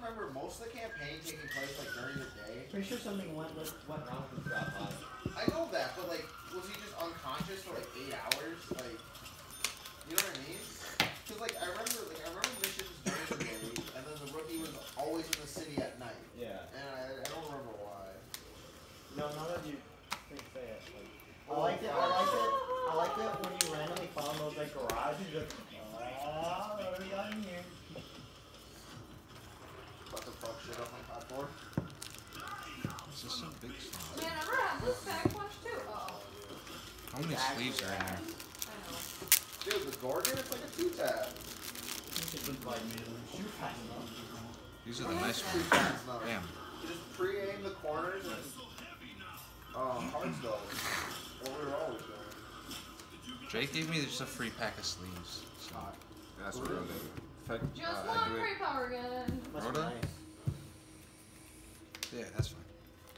remember most of the campaign taking place like during the day. Pretty sure something went wrong with drop pod. I know that, but like, was he just unconscious for like 8 hours? Like, you know what I mean? Cause like I remember missions during the day, and then the rookie was always in the city at night. Yeah. And I don't remember why. No, none of you think say it. Like, I liked it when you randomly found those like garages. Like, what do we got in here? What the fuck shit up on cardboard? This is some big stuff. Man, I never had this back punch too. How many sleeves are in there? I know. Dude, the Gorgon, it's like a 2-tab. These are the nice Two ones. tabs now. Damn. You just pre-aim the corners and hard stuff. What we were always doing. Jake gave me just a free pack of sleeves. So. That's real nigga. Just one free power gun. Rhoda? Nice. Yeah, that's fine.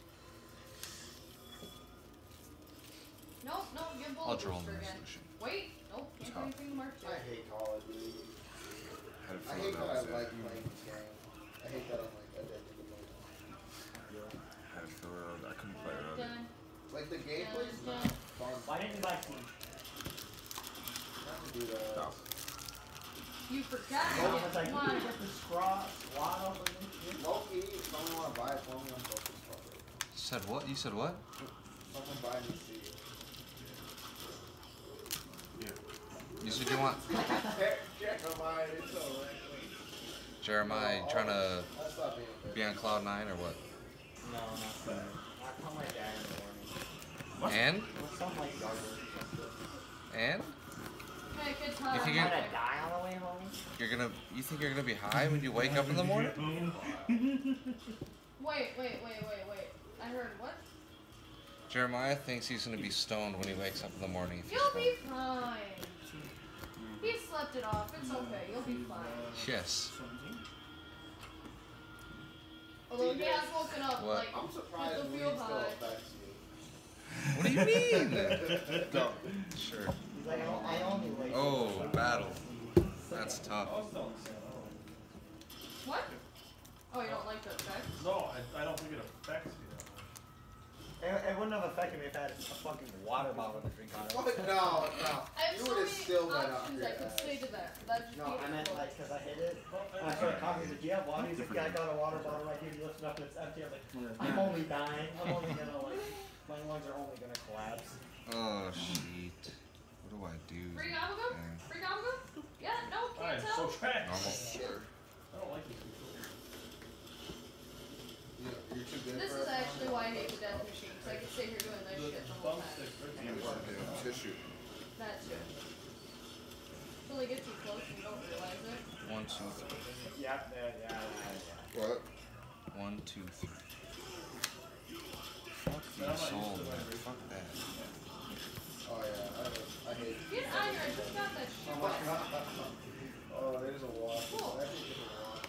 Nope, give bullet Ultra booster Home again. Resolution. Wait, nope, can't do anything mark I yet. hate Call of Duty. I hate that I like playing this game. I hate that I'm like addicted to playing it. Had to feel it. I couldn't play it. Done. Like the gameplay's not fun. Why didn't you buy Team? Not to do that. No. You forgot. I was like, Come on. you get the squad over this shit. Low key, if someone want to buy it for me, I'm broke as fuck. Said what? You said what? Someone buy me seed. You said you want Jeremiah trying to be on cloud 9 or what? No, not that. I call my dad in the morning. And? Something like garbage. And? Hey, good time. You think I'm gonna die on the way home? You think you're gonna be high when you wake up in the morning? Wait. I heard what? Jeremiah thinks he's gonna be stoned when he wakes up in the morning. If he's You'll be stoned. fine. He slept it off. It's okay. You'll be fine. Yes. Although he has woken up, What? like, I'm surprised he'll weed feel still high. affects you. What do you mean? No. Sure. He's like, I only wait. Oh, battle. That's tough. What? Oh, you don't like the effect? No, I don't think it affects you. It wouldn't have affected me if I had a fucking water bottle to drink out of. Fuck, no. I have You so would have many still been up options your I could ass. say to that. That'd just No, be I meant difficult. like, because I hit it. And I started talking to do you have water? He's like, yeah, I got a water bottle right here. He lifts it up and it's empty. I'm like, I'm only dying. I'm only gonna, like, my lungs are only gonna collapse. Oh, shit. What do I do? Free Gamaga? Yeah. Free Gamaga? Yeah, no, can't Alright, tell. so trash. Normal. Sure. I don't like these people. You're too good This for is it. actually why I hate the death machine, because I could sit here doing this shit the whole time. Tissue. That too. Until they get too close and you don't realize it. 1, 2, 3. Yeah. What? 1, 2, 3. Fuck the soul, man. Fuck that. Oh yeah, I hate it. Get out here, I just got that shit. Oh, there's a walk. Cool. I think there's a walk.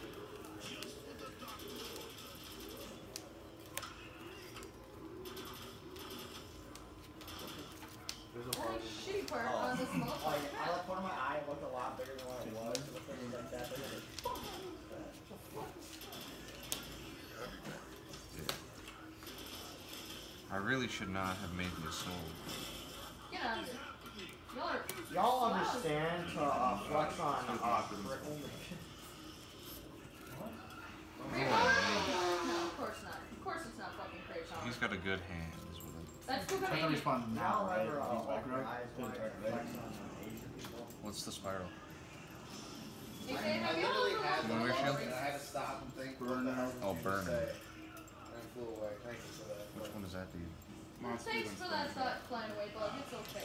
There's a Only party. shitty part on this Oh, yeah. I motherfucker. left one of my eye looked a lot bigger than what it was. So the thing was like that. But it was, I really should not have made the assault. Get out of here. Y'all are. y'all understand to flex on critical? Free Gamaga? No, of course not. Of course it's not fucking free He's Gamaga. got a good hand, is what it. That's too I have to convenient. respond now, Y'all right? ever Feedback, open right? eyes when I flex on Asian people? What's the spiral? They I say, have you literally ever had You the want me to walk shield? and I had to stop and think, what the hell did Oh, you burn say? it. And it flew away. Thank you for that. Which one does that do? Thanks for that thought flying away, bug. It's okay.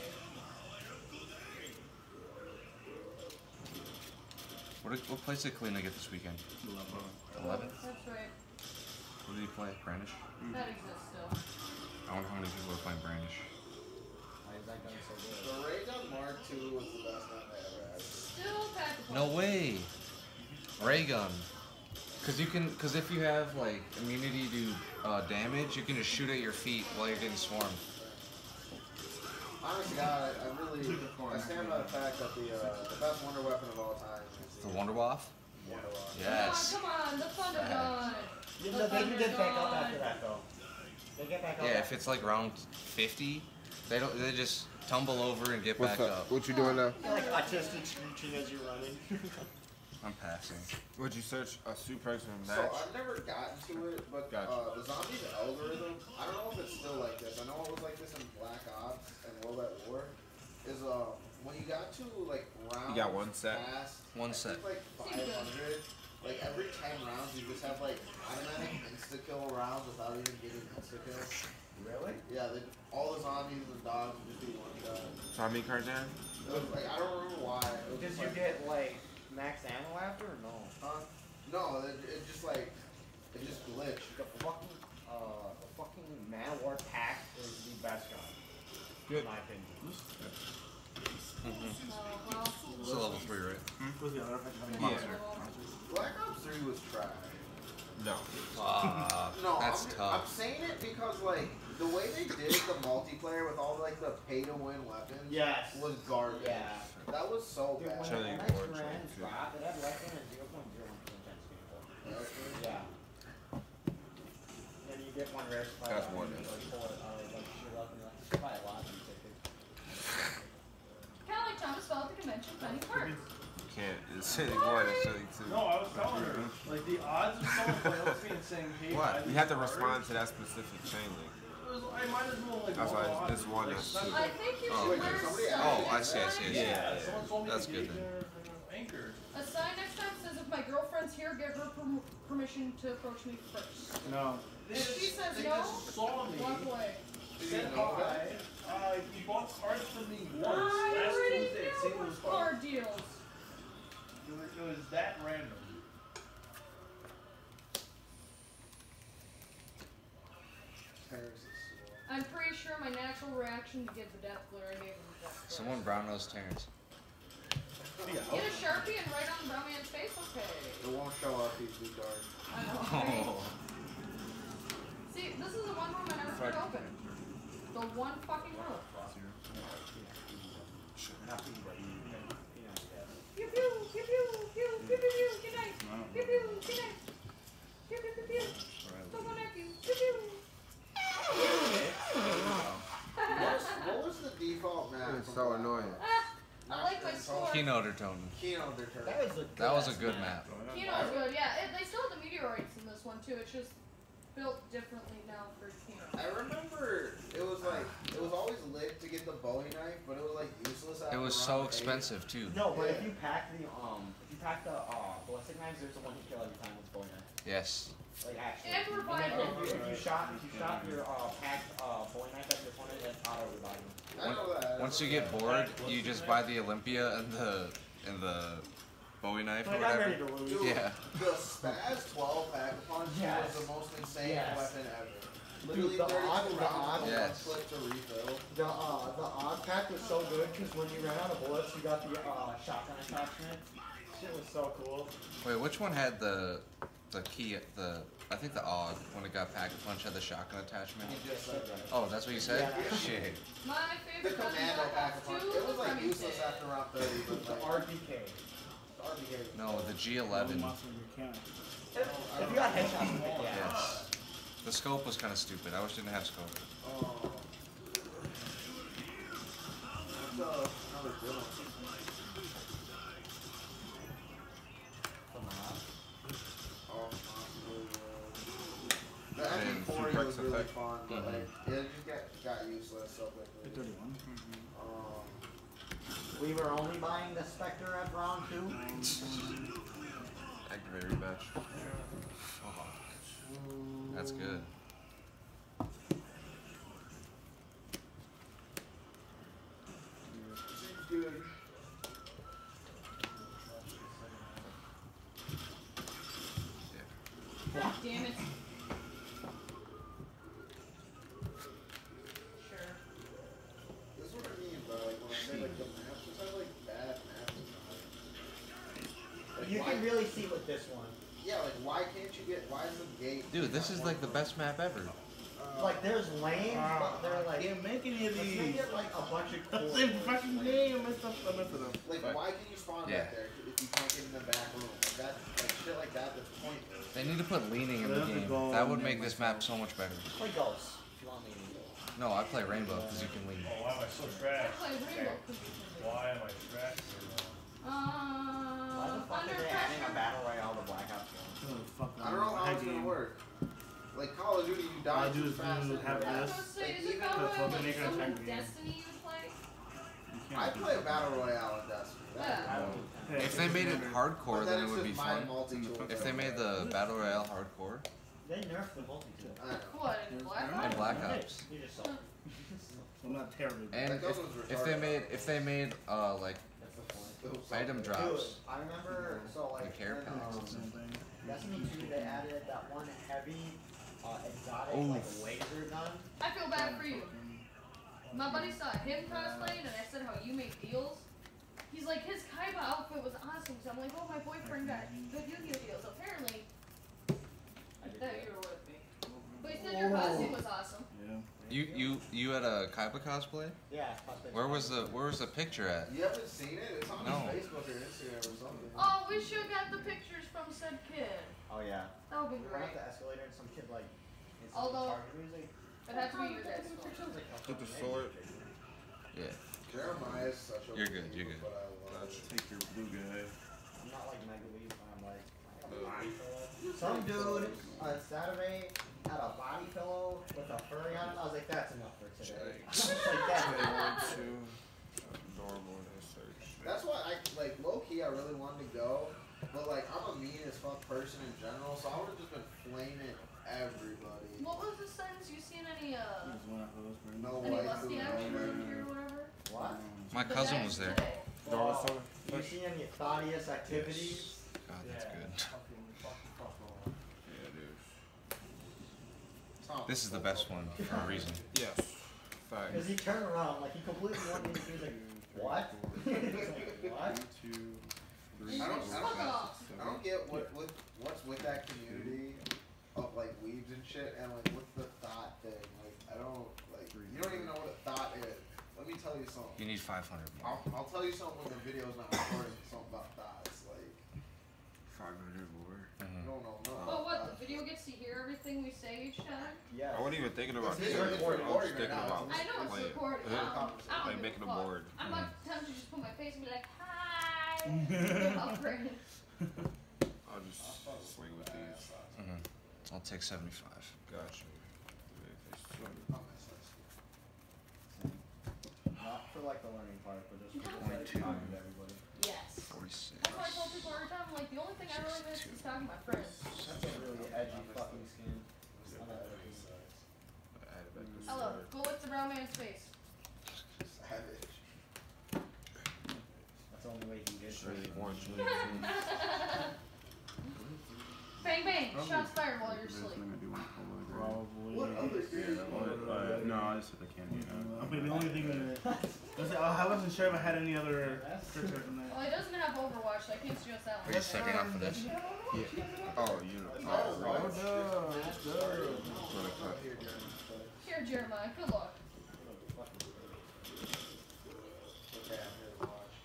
What place did Kalina get this weekend? 11? That's right. What did he play? Brandish? That exists still. I wonder how many people are playing Brandish. Why is that gun so good? The Ray Gun Mark II was the best gun I ever had. Still pack a No way! Ray gun. Cause if you have like immunity to damage, you can just shoot at your feet while you're getting swarmed. Honestly, God, I stand by the fact that the best wonder weapon of all time is The Wonder Waff? Wonder Waff. Yes. Come on, the Thunder Gun. No, they can get back up after that though. They get back up. Yeah, if it's like round 50, they don't. They just tumble over and get What's back up? up. What you doing now? You're like autistic screeching as you're running. I'm passing. Would you search a suplex and So match? I've never gotten to it, but Gotcha. the zombies algorithm, I don't know if it's still like this. I know it was like this in Black Ops and World at War. Is when you got to like round You got one set? past, One I set. think, like 500. Like every 10 rounds, you just have like automatic insta kill rounds without even getting insta kill. Really? Yeah, all the zombies and dogs would just be one shot. So how many cards down? It was like I don't remember why. It was Did just you like, get like max ammo after or no? No, it just like it just glitched. The fucking Man of War pack is the best gun. Good. In my opinion. Oh, well. It's a level 3, right? Yeah. Black Ops 3 was trash. No. No, That's I'm tough. saying it because like the way they did the multiplayer with all like the pay-to-win weapons Yes. was garbage. Yeah. That was so Dude, bad. when Chilling I board, ran chilling, drop, it had less than a 0.01% chance to get a Actually. Yeah. Then you get one rare supply. That's weapon, more you than like pull it, like shoot up and like buy a lot and take it. Kind of like Thomas Bell at the convention, finding parts. You can't. It's silly one, it's silly two. No, I was telling her, like the odds of someone playing with me and saying, hey, What? I You need have to cards, respond to that specific chain link. I might as well like That's roll why odds. this one Like, is not- two. I think you Oh, should wait, wear did somebody sign. Oh, I see, I see, I see. Yeah, someone told me That's to good get then. their anchor. A sign next time says if my girlfriend's here, give her permission to approach me first. No. If she says They no, just saw me. walk away. Said hi. He bought cards for me once I last already Tuesday at know St. Louis with Park. card deals. It was that random. Paris is slow. I'm pretty sure my natural reaction to get the death glare, I gave him the death glare. Someone brown nosed Terrence. Get a Sharpie and write on the brown man's face? Okay. It won't show up these blue cards. I know, right? Oh. See, this is the one room I never could open. The one fucking room. Pew pew, pew pew, pew, pew pew pew, good night. Pew pew, good night. Pew pew pew pew. Don't go nephew. Pew pew. What was the default map? It's from so Black annoying. Ops? I like my score. Kino Dertonen. Kino Deterrent. That was a good map. Kino's good, yeah. They still have the meteorites in this one too. It's just built differently now for Kino. I remember it was always lit to get the Bowie knife, but it was like useless after It was round so 8. expensive too. No, but Yeah. if you pack the ballistic knives, there's the one you kill every time with bow knife. Yes. Like actually. And revive then them. if you shot your packed bow knife at your opponent, then auto revive them. I know that. Once you get bored, you just buy the Olympia and the Bowie knife or Like I'm ready whatever. to lose. Dude, Yeah. the Spaz 12 pack punch Yes. was the most insane Yes. weapon ever. Literally the 32 odd- the rounds odd- with Yes. one clip to refill. The odd pack was so good because when you ran out of bullets, you got the shotgun attachment. Shit was so cool. Wait, which one had the key? I think the AUG when it got pack a punch had the shotgun attachment. He just said that. Oh, that's what you said? Yeah. Shit. My The favorite gun in commando Black pack Ops punch. 2 It was like Remington. useless after round 30, but The like, RPK. the RPK. No, the G11. If you got headshots with it, yeah. Yes. The scope was kind of stupid. I wish it didn't have scope. Oh. What's another good one? Oh, possibly, the And MP40 suplex was really effect. fun, but Mhm. like, it just got useless so quickly. We were only buying the Spectre at round 2. Activate rematch. That's good. Seems good. God damn it. Sure. This is what I mean, bro. Like, when I say, like, the maps just have, like, bad maps You why- can really see with this one. Yeah, like, why can't you get, why is the gate... Dude, this is like the best map ever. Like there's lanes, but they're I like. can't make any of Let's these. make it like a bunch of That's cool. the fucking game. I messed up. I messed it up. Like, why can you spawn Yeah. back there if you can't get in the back room? Like that, like shit like that. That's pointless. They need to put leaning in the I'd have to game. go That would and make make this map so much better. Play Ghosts if you want me to. No, I play Rainbow because you can lean. Oh, why am I so I trash? play Rainbow Cookies. Why am I trash so long? Why the fuck Under are they adding a pressure. battle royale to Black Ops 1? Oh, fuck I don't know how it's gonna work. Like Call of Duty, you die All I do too is fast. do have I was this. gonna say, is Like, it Battle even- Royale Make like an some attack game. Destiny you would play? I play a battle royale in Destiny. Yeah. If they made it hardcore, But then then it would be it's just my fun. multi-tool. If they made the battle royale hardcore They nerfed the multi-tool. I know. What, in Black and Ops? Black Ops, You just saw. I'm not terribly. and That goes with if they retarded. made like That's the point. item Dude, drops, I remember, so like, the care in, packs. Same thing. Destiny 2, they added that one heavy, exotic, Oof. like, laser gun. I feel bad for you. My buddy saw him cosplaying, and I said how you make deals. He's like, his Kaiba outfit was awesome. So I'm like, oh, my boyfriend got good Yu-Gi-Oh deals. Apparently, I thought you were with me. But he said your costume was awesome. Yeah. You had a Kaiba cosplay? Yeah, cosplay. Where was the picture at? You haven't seen it? It's on No. Facebook or Instagram or something. Oh, we should have got the pictures from said kid. Oh, yeah. That would be We went great. up the escalator and some kid, like, Although- targeted me. He was like, It'd have to be your dad's fault. Get the sword. Yeah. Jeremiah is such a You're good, you're good. But I love it. Take your blue guy. I'm not like mega weak, but I'm like a body pillow. Some dude on Saturday had a body pillow with a furry on it. I was like, that's enough for today. I was like, that's enough. Normal search. That's why I like low key. I really wanted to go, but like I'm a mean as fuck person in general, so I would have just been flaming everybody. What was the sentence? You seen any There's one of those. Right No any white lusty food, action no movie or whatever? What? My The cousin next was there. today. Oh, you see any Thaddeus activities? God, that's good. Yeah, dude. Tom, This is the best one for a reason. Yes. Because Facts. he turned around, like he completely wanted me. He was like, what? He was like, what? 2, 3, I don't- Fuck off. I don't get what's with that community of like weebs and shit, and like what's the thought thing? Like I don't like you don't even know what a thought is. Let me tell you something. You need 500 more. I'll tell you something when the video's not recording. Something about thoughts. Like 500 more. Mhm. no. Oh, what? The video gets to hear everything we say each time? Yeah. I wasn't even thinking about It's that. recording I was right thinking now. about I know it's playing. recorded. Yeah. I don't Like give making a fuck. board. I'm not tempted to just put my face and be like, hi. Upgrade. I'll just swing with these. Mhm. I'll take 75. Gotcha. Not for like the learning part, but just for Point like, two. talking to everybody. Yes. 46. That's why I tell people every time, like, the only thing I really miss is talking to my friends. That's a really edgy fucking skin. I know that is. Hello, go lick the brown man's face. Savage. That's the only way he gets it. Really orange. Bang bang, shots fired while you're asleep. Probably. What other No, I just said I can't do that. I mean, the only thing that I wasn't sure if I had any other tricks from that. Well, he doesn't have Overwatch, so I can't suggest that Are you one. setting up for this? Oh, you know. Here, Jeremiah, good luck. Okay, I'm here to watch.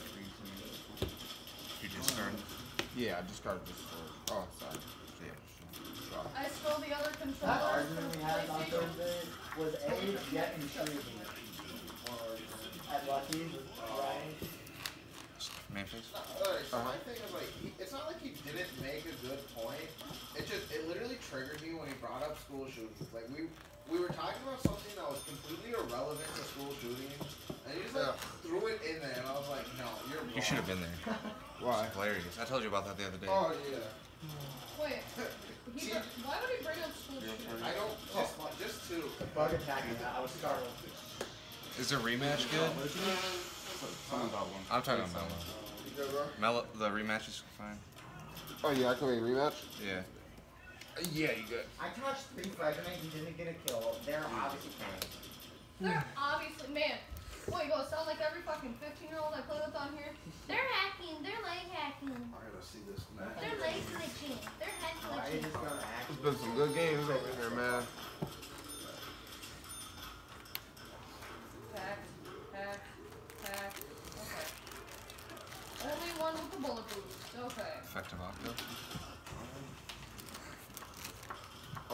You just started. Yeah, I just got this. Oh, sorry. I stole the other That controller argument from we had on PlayStation. Thursday was A, yet intriguing. At Lucky's, Ryan. Memphis? Alright, so my thing is like, it's not like he didn't make a good point. It literally triggered me when he brought up school shootings. Like we were talking about something that was completely irrelevant to school shootings, and he just like threw it in there, and I was like, no, you're wrong. You should have been there. Why? It's hilarious. I told you about that the other day. Oh yeah. Wait, why would he bring up school shootings? I don't just two. Bug attacking that, I was startled. Is the rematch good? Someone got one. I'm talking about Mello. You good, bro? Mello, the rematch is fine. Oh yeah, I can make a rematch. Yeah. Yeah, you good. I touched 3 fragments, he didn't get a kill. They're obviously playing. They're obviously, man. What, you gonna sound like every fucking 15-year-old I play with on here? They're hacking, they're leg hacking. I gotta see this match. They're leg glitching, they're head Why are you glitching. just gonna act? There's been some good games over here, man.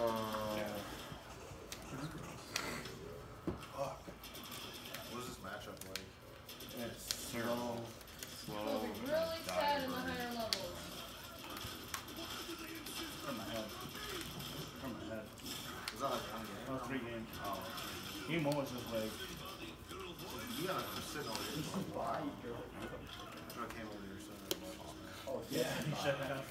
What is this matchup like? It's slow. It'll be really sad in the higher levels. From my head. From my head. Is that like one game? Oh, 3 games. Oh. Game 1 was just like. You gotta sit over here. Why? I came over here so much. Oh, Yeah, yeah. you should have.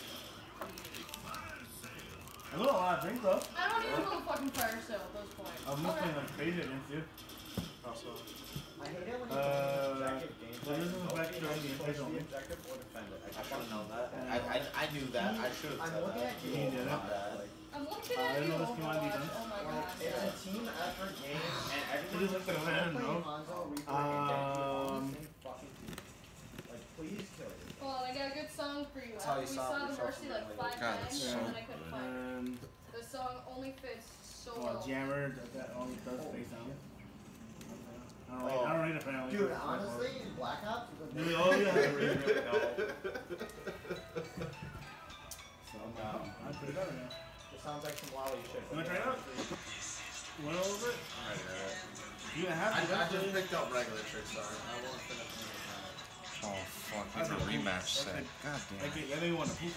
I got a lot of drinks though. I don't even know the fucking fire sale at this point. I'm not playing like crazy against you. Also, I hate it when you objective well, this is gameplay. back to You're the supposed to original. be objective or defend it. I should have known that. Uh, I knew that. I should have I'm said looking that. at you. You did it. Like, I'm looking I at didn't you, know this came on Overwatch. defense. Oh my like, god. it's a team effort game, and It everyone's is like the playing fan, no? Hanzo, Reaper, and Genji on the same fucking team. Like, please kill it. Well, I got a good song for you. That's how you We stop saw the yourself Mercy from like getting, 5 God, times, it's and so then I couldn't find it. And The song only fits so well, well. Jammer that only does face down. Oh. I don't need apparently. Dude, honestly, in Black Ops, you could Really? Oh yeah. So I'm pretty good right now. It sounds like some Wally shit. You wanna try it out? Went over it? You gonna have to. I just picked up regular tricks, sorry. I won't finish the Oh fuck, that's a rematch set. God damn. Like, I didn't want to poop.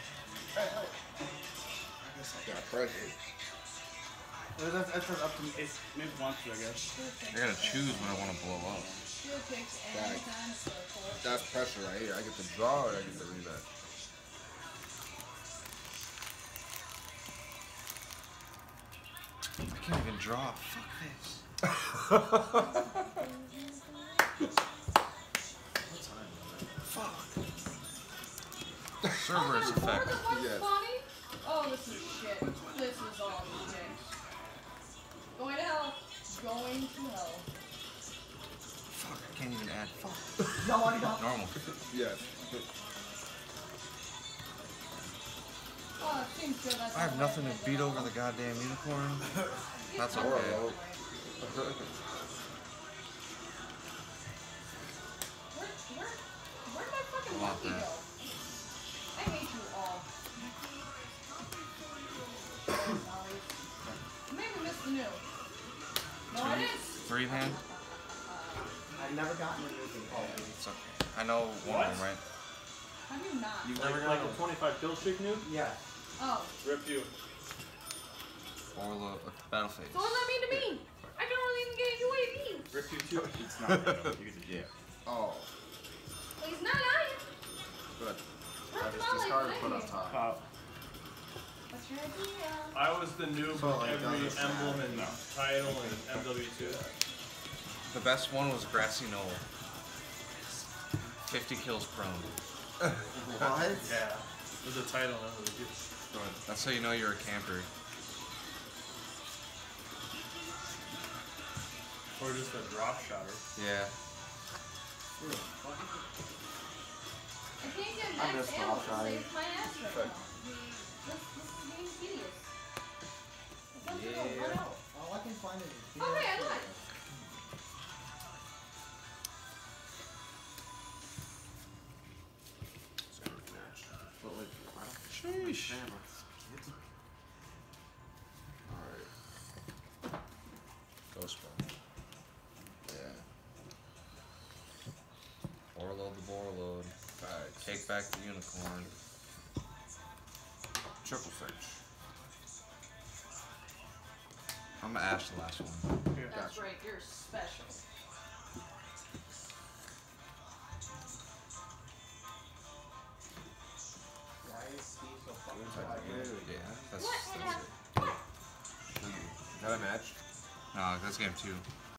Got pressure. That's up to me. It's maybe once, I guess. I gotta choose when I want to blow up. Shield kicks anytime, so forth. That's pressure right here. I get the draw or I get the rematch. I can't even draw. Fuck this. Cerberus Where the effect. fuck's Yes. Bonnie? Oh, this is shit. This is all shit. Going to hell. Going to hell. Fuck, I can't even add. Fuck. No, I don't. Normal. Yes. Oh, it seems good. That's I have all nothing right. to beat over the goddamn unicorn. That's He's okay. Where'd my fucking I want monkey that. go? I hate you all. You made me miss the new. No, I didn't. 3-hand? I've never gotten into this in Call of Duty. It's okay. I know one of them, right? How do you not? You've Like, never like got a 25 kill streak noob? Yeah. Oh. Rip you. or battle phase. So what does that mean to me? I can only even get UAV. Rip you too. It's not real. You get the jab. Oh. Well, he's not lying. Good. I just discarded put up top. What's your idea? I was the noob So, with like, every does this emblem matter? and No. title and MW2. The best one was Grassy Knoll. 50 kills prone. What? Yeah. There's a title in MW2. That's how you know you're a camper. Or just a drop shotter. Yeah. I can't get I max missed ammo off to trying. save my ass right now. This is being tedious. It's not gonna run out. All I can find is. Oh, hey, I lied. But like, I don't Sheesh. Alright. Ghost Ball. Yeah. Overload the Borload. Facts. Take back the unicorn. Triple search. I'm gonna ash the last one. That's right, you're special. Why is he so fucking Looks like quiet? a game. Yeah, that's What? it. Got a match? No, that's game 2.